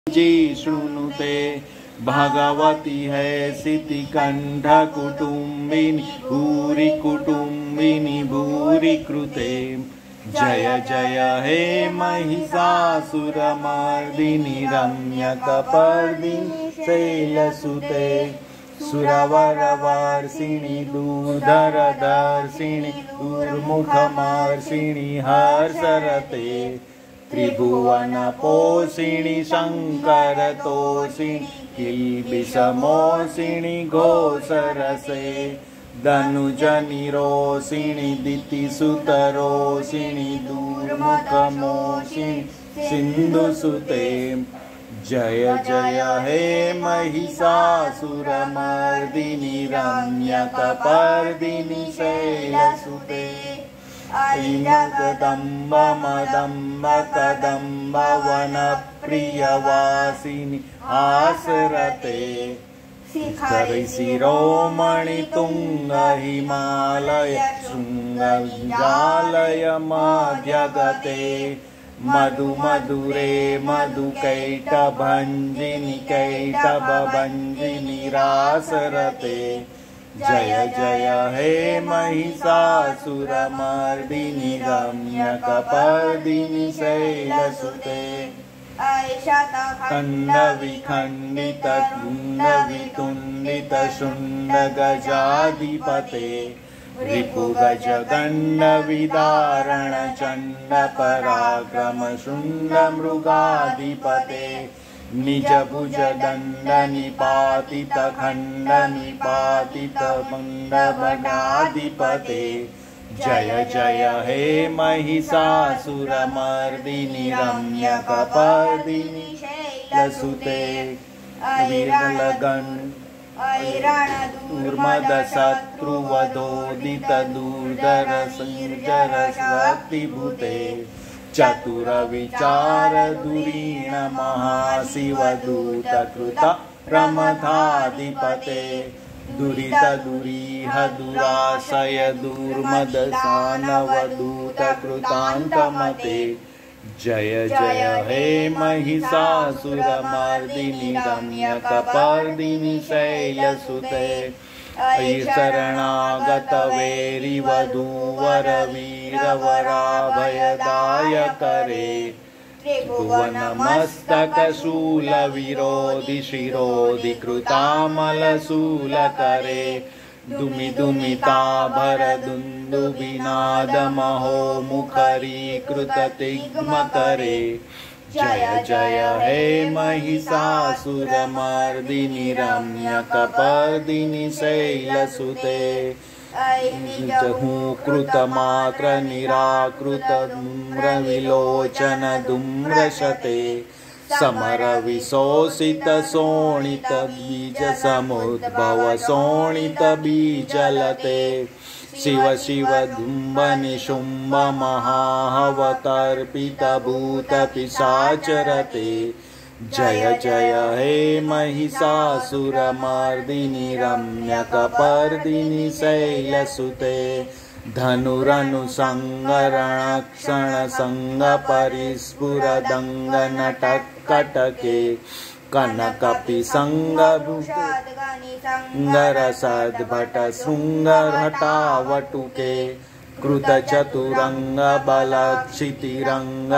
शृणुते भगवती है सितिकण्ठ कुटुम्बिनी भूरि कुटुम्बिनी भूरि कृते। जय जय हे महिषासुरमर्दिनी रम्यकपर्दिनी शैलसुते। सुरवरवर्षिणि दूर्धरदर्शिनि दुर्मुखमर्षिणि हर्षरते। त्रिभुवनपोषिणि शङ्करतोषिणि किल्बिषमोषिणि घोषरसे। धनुजनिरोषिणि दितिसुतरोषिणि दूर्मुखमोषिणि सिन्धुसुते। जय जय हे महिषासुरमर्दिनि रम्यकपर्दिनि शैलसुते। ऐनकदम्ब मदम्ब कदम्ब वनप्रियवासिनि आसरते। शिरोमणि तुंग हिमालय शृंगजालय मध्यगते। मधु मधुरे मधुकैटभञ्जिनि कैटभञ्जिनि रासरते। जय जय हे महिषासुरमर्दिनि रम्यकपर्दिनि शैलसुते। खण्डविखण्डित तुण्डवितुण्डित शुण्डगजाधिपते। रिपुगजगण्डविदारण चण्डपराक्रम शुण्डमृगाधिपते। निजभुज दण्ड निपातित खण्ड निपातित मुण्डभगाधिपते। जय जय हे महिषासुरमर्दिनि रम्यकपर्दिनि शैलसुते। दुर्मदशत्रुवधोदित दूर्धर संजरशक्तिभूते। चतुरविचार धुरीण महाशिवदूत कृत प्रमथाधिपते। दुरित दुरीह दुराशय दुर्मदशानवदूत कृतान्तमते। जय जय हे महिषासुरमर्दिनि रम्यकपर्दिनि शैलसुते। शरणागत वैरिवधूवर वीरवराभयदायकरे। त्रिभुवनमस्तकशूलविरोधि शिरोधि कृतामलशूलकरे। दुमि दुमिताभर दुन्दुभिनादमहो मुखरीकृततिग्मकरे। जय जय हे महिषासुरमर्दिनि रम्यकपर्दिनि शैलसुते। कृतमात्र निराकृत धूम्रविलोचन धूम्रशते। समर विशोषित शोणित बीज समुद्भव शोणित बीजलते। शिव शिव धुम्ब निशुम्भ महाहवतर्पित भूत पिशाचरते। जय जय हे महिषासुरमर्दिनि रम्यकपर्दिनि शैलसुते। धनुरनुसंगरणक्षण संग परिस्फुरदंग नटकटके। कनकपिसंगरसद्भट शृंगरटावटुके। कृतचतुरंग बलक्षितिरंग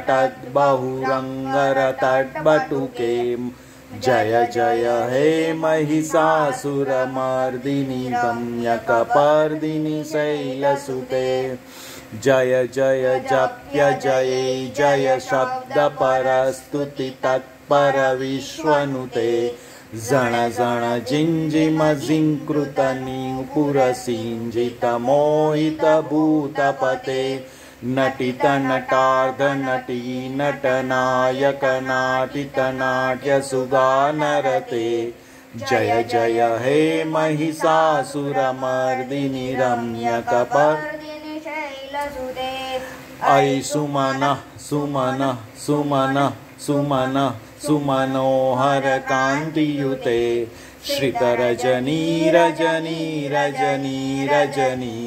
घटद्बहुरंगरतड्बटुके। जय जय हे महिषासुरमर्दिनि रम्यकपर्दिनि शैलसुते। जय जय जप्य जये जय शब्द परस्तुति तत्पर विश्वनुते। जण जण जिंजिम जिंकृत निपुरसिंजित मोहित भूतपते। नटित नटार्ध नटी नटनायक नाटित नाट्य सुगानरते। जय जय हे महिषासुरमर्दिनि रम्यकपर्दिनि शैलसुते। ऐ सुमन सुमन सुमन सुमन सुमनोहर कांतियुते। श्रितरजनी रजनी रजनी रजनी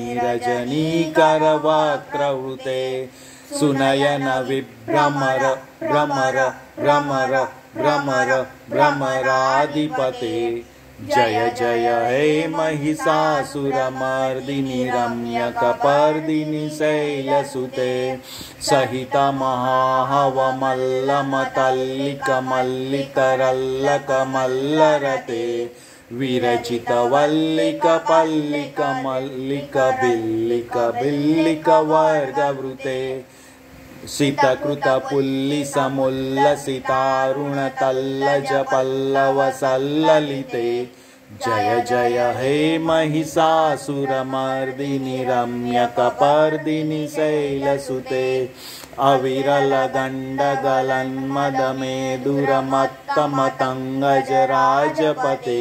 रजनीकरवक्त्रवृते। सुनयन विभ्रमर भ्रमर भ्रमर भ्रमर भ्रमराधिपते जय जय हे महिषासुरमर्दिनि रम्यकपर्दिनि शैलसुते सहित महाहवमल्लमतल्लिकमल्लितरल्लकमल्लरते विरचितवल्लिकपल्लिकमल्लिकबिल्लिकबिल्लिकवर्गवृते सितकृतपुल्लिसमुल्लसितारुणतल्लजपल्लवसल्ललिते जय जय हे महिषासुरमर्दिनि रम्यकपर्दिनि शैलसुते अविरलदण्डगलन्मदमेदुरमत्तमतङ्गजराजपते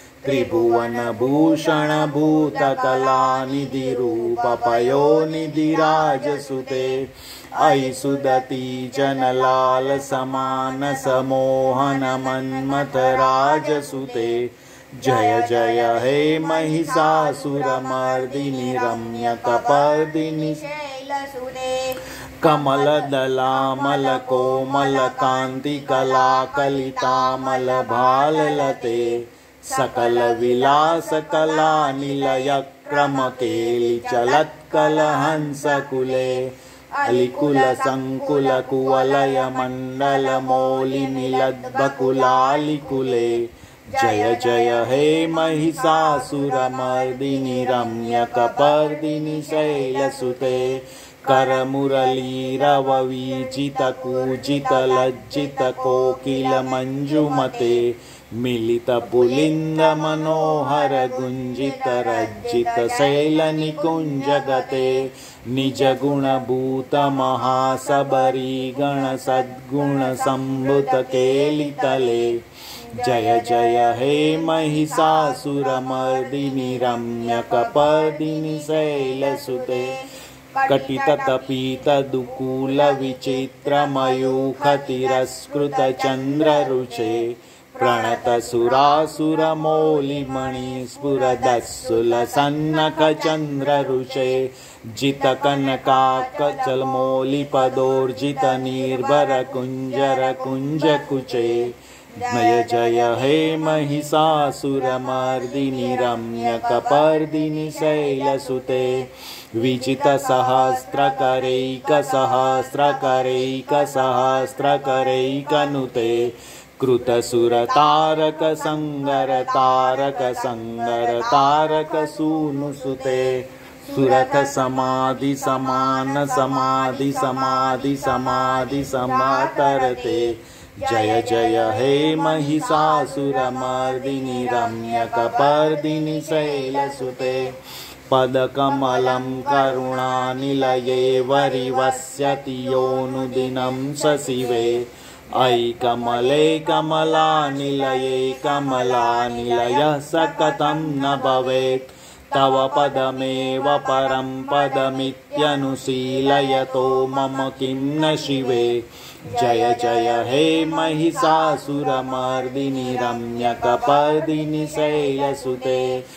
त्रिभुवनभूषणभूतकलानिधिरूपपयोनिधिराजसुते अयि सुदती जनलाल समानसमोहन मन्मथराजसुते जय जय हे महिषासुरमर्दिनि रम्यकपर्दिनि शैलसुते कमलदलामलकोमलकान्तिकलाकलितामलभाललते सकलविलासकलानिलयक्रमकेलिचलत्कलहंसकुले अलिकुलसङ्कुलकुवलयमण्डलमौलिनिलद्बकुलालिकुले जय जय हे महिषासुरमर्दिनि रम्यकपर्दिनि शैलसुते करमुरलीरववीजितकूजितलज्जितकोकिलमञ्जुमते मिलितपुलिन्दमनोहर गुञ्जितरज्जितशैलनिकुञ्जगते निजगुणभूतमहासबरीगणसद्गुणसम्भुतकेलितले जय जय हे महिषासुरमर्दिनि रम्यकपर्दिनि शैलसुते कटिततपीतदुकूलविचित्रमयूखतिरस्कृतचन्द्ररुचे प्रणतसुरासुरमौलिमणिस्फुरदस्सुलसन्नखचन्द्ररुचे जितकनकाकचलमौलिपदोर्जितनिर्भरकुञ्जरकुञ्जकुचे जय जय हे महिषासुरमर्दिनि रम्यकपर्दिनि शैलसुते विजितसहस्रकरैकसहस्रकरैकसहस्रकरैकनुते कृतसुरतारकसंगरतारकसंगरतारकसूनुसुते सुरथसमाधिसमानसमाधिसमाधिसमाधिसमातरते जय जय हे महिषासुरमर्दिनि रम्यकपर्दिनि शैलसुते पदकमलं करुणानिलये वरिवस्यति योऽनुदिनं शशिवे अयि कमले कमलानिलये कमलानिलयः स कथं न भवेत् तव पदमेव परं पदमित्यनुशीलयतो मम किं न शिवे जय जय हे महिषासुरमर्दिनि रम्यकपर्दिनि शैलसुते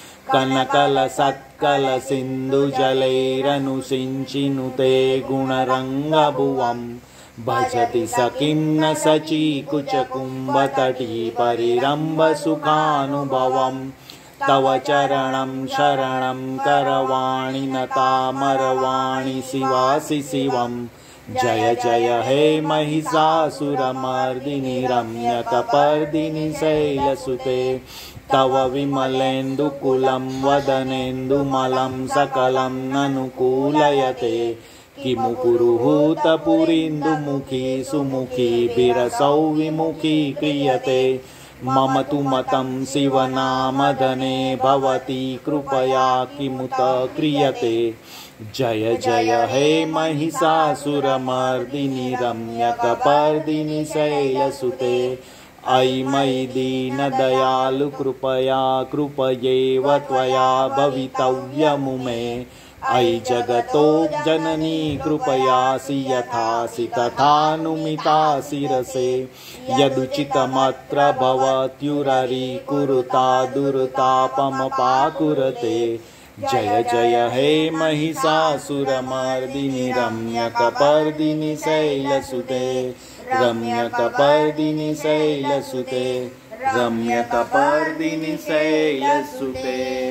कनकलसत्कलसिन्धुजलैरनुसिञ्चिनुते गुणरङ्गभुवं भजति स किं न शचीकुचकुम्भतटी परिरम्भसुखानुभवम् तव चरणं शरणं करवाणि नतामरवाणि शिवासि शिवम् जय जय हे महिषासुरमर्दिनि रम्यकपर्दिनि शैलसुते तव विमलेन्दुकुलं वदनेन्दुमलं सकलं ननुकूलयते किमु पुरुहूतपुरीन्दुमुखी सुमुखी विरसौ विमुखी क्रियते मम तु मतं शिवनामधने भवती कृपया किमुत क्रियते जय जय हे महिषासुरमर्दिनि रम्यकपर्दिनि शैलसुते अयि मयि दीनदयालु कृपया कृपयेव त्वया भवितव्यमुमे अयि जगतो जननी कृपयासि यथासि तथानुमितासि रसे यदुचितमत्र भवत्युररि कुरुता दुर्तापमपाकुरते जय जय हे महिषासुरमर्दिनि रम्यकपर्दिनि शैलसुते रम्यकपर्दिनि शैलसुते रम्यकपर्दिनि शैलसुते।